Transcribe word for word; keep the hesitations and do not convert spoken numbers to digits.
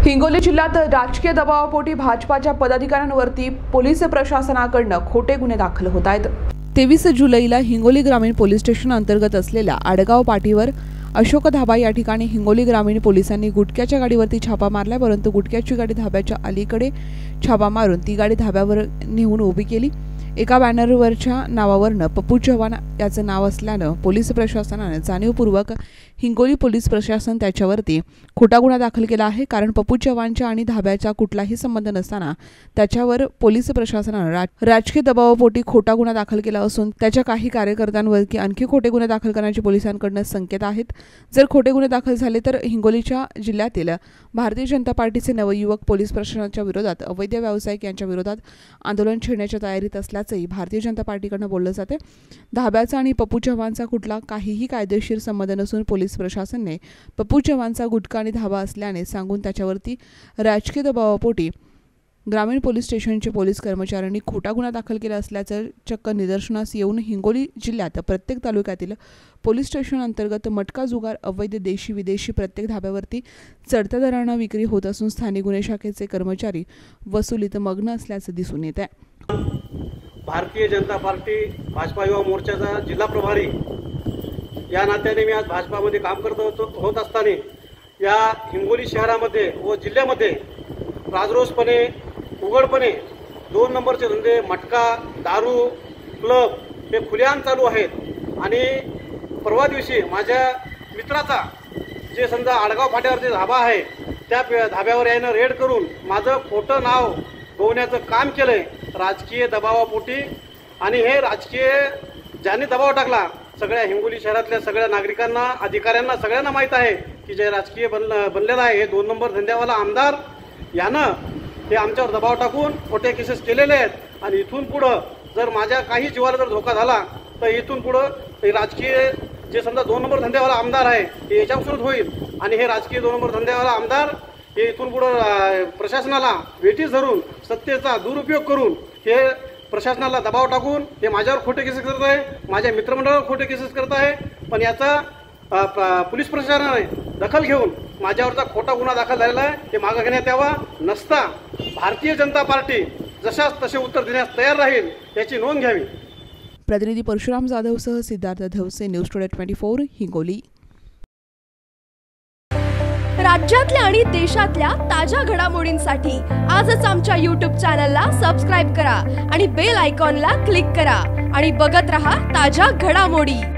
हिंगोली जिल्ह्यात राजकीय दबावापोटी भाजपाच्या पदाधिकाऱ्यांवरती पोलीस प्रशासनाकडून खोटे गुन्हे दाखल होत आहेत। तेवीस जुलैला हिंगोली ग्रामीण पोलीस स्टेशन अंतर्गत असलेल्या आडगाव पाटीवर अशोक धाबा या ठिकाणी हिंगोली ग्रामीण पोलिसांनी गुटख्याच्या गाडीवरती छापा मारला, परंतु गुटख्याची गाडी धाब्याच्या अलीकडे छापा मारून ती गाडी धाब्यावर नेऊन उभी केली। एका बॅनरवरच्या नावावरनं पप्पू चव्हाण याचं नाव असल्यानं पोलीस प्रशासनाने जाणीवपूर्वक हिंगोली पोलीस प्रशासन त्याच्यावरती खोटा गुन्हा दाखल केला आहे। कारण पप्पू चव्हाणच्या आणि धाब्याचा कुठलाही संबंध नसताना त्याच्यावर पोलीस प्रशासनाने राज, राजकीय दबावापोटी खोटा गुन्हा दाखल केला असून त्याच्या काही कार्यकर्त्यांवरती आणखी खोटे गुन्हे दाखल करण्याचे पोलिसांकडून संकेत आहेत। जर खोटे गुन्हे दाखल झाले तर हिंगोलीच्या जिल्ह्यातील भारतीय जनता पार्टीचे नवयुवक पोलीस प्रशासनाच्या विरोधात अवैध व्यावसायिक यांच्या विरोधात आंदोलन छेडण्याच्या तयारीत असल्याचंही भारतीय जनता पार्टीकडून बोललं जाते। धाब्याचा आणि पप्पू चव्हाणचा कुठला काहीही कायदेशीर संबंध नसून पोलीस प्रशासनाने पप्पू चव्हाणचा गुटखा आणि धाबा असल्याने सांगून त्याच्यावरती राजकीय दबावापोटी ग्रामीण पोलीस स्टेशनचे पोलीस कर्मचाऱ्यांनी खोटा गुन्हा दाखल केला असल्याचं चक्क निदर्शनास येऊन हिंगोली जिल्ह्यात प्रत्येक तालुक्यातील पोलीस स्टेशन अंतर्गत मटका जुगार अवैध देशी विदेशी प्रत्येक धाब्यावरती चढत्या दराने विक्री होत असून स्थानिक गुन्हे शाखेचे कर्मचारी वसुलीत मग्न असल्याचं दिसून येत आहे। भारतीय जनता पार्टी भाजपा युवा मोर्चाचा जिल्हा प्रभारी या नात्याने मी आज भाजपामध्ये काम करत होतो होत असताना या हिंगोली शहरामध्ये व जिल्ह्यामध्ये राजरोसपणे उघडपणे दोन नंबरचे धंदे मटका दारू क्लब हे खुलेआम चालू आहेत। आणि परवा दिवशी माझ्या मित्राचा जे समजा आडगाव फाट्यावरचे धाबा आहे त्या धाब्यावर यानं रेड करून माझं खोटं नाव गोवण्याचं काम केलंय राजकीय दबावापोटी। आणि हे राजकीय ज्यांनी दबाव टाकला सगळ्या हिंगोली शहरातल्या सगळ्या नागरिकांना अधिकाऱ्यांना सगळ्यांना माहीत आहे की जे राजकीय बन बनलेलं आहे हे दोन नंबर धंद्यावाला आमदार यानं हे आमच्यावर दबाव टाकून खोटे केसेस केलेले आहेत। आणि इथून पुढं जर माझ्या काही जीवाला जर धोका झाला तर इथून पुढं हे राजकीय जे समजा दोन नंबर धंद्यावाला आमदार आहे हे याच्यापासूनच होईल। आणि हे राजकीय दोन नंबर धंद्यावाला आमदार हे इथून पुढं प्रशासनाला वेठीस धरून सत्तेचा दुरुपयोग करून हे प्रशासनाला दबाव टाकून हे माझ्यावर खोटे केसेस करत आहे, माझ्या मित्रमंडळावर खोटे केसेस करत आहे। पण याचा पोलीस प्रशासनाने दखल घेऊन माझ्यावरचा खोटा गुन्हा दाखल झालेला आहे हे मागे घेण्यात यावा, नसता भारतीय जनता पार्टी जशाच तसे उत्तर देण्यास तयार राहील याची नोंद घ्यावी। प्रतिनिधी परशुराम जाधवसह Siddharth Dhavse, news today twenty four Hingoli. राज्यातल्या आणि देशातल्या ताज्या घडामोडींसाठी आजच आमच्या यूट्यूब चॅनलला सबस्क्राईब करा आणि बेल आयकॉनला क्लिक करा आणि बघत रहा ताज्या घडामोडी।